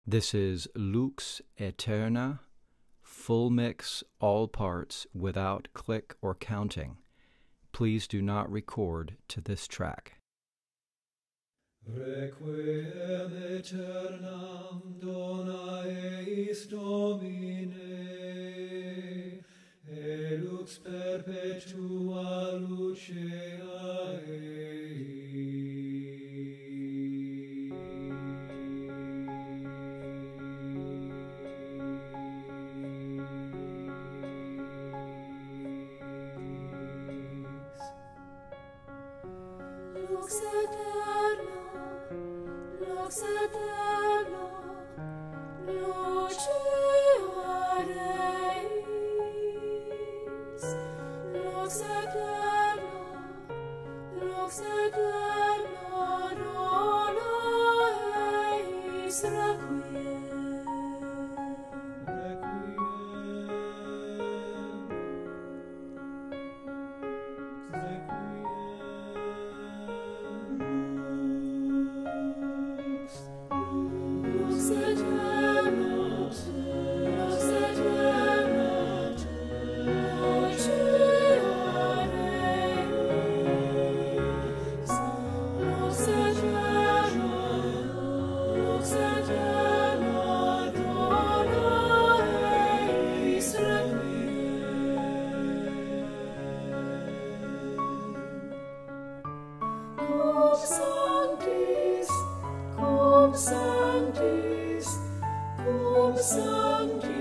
This is Lux Aeterna, full mix, all parts, without click or counting. Please do not record to this track. Requiem aeternam dona eis Domine, e lux perpetua lucea eis. Lux Aeterna, Lux Aeterna, lucea Deis. Lux Aeterna, Lux Aeterna, dona eis requiem. Lux Aeterna, Lux Aeterna, lucea Deis. Lux Aeterna, Lux Aeterna, dona eis requiem. Cum sanctis, cum sanctis, cum sanctis.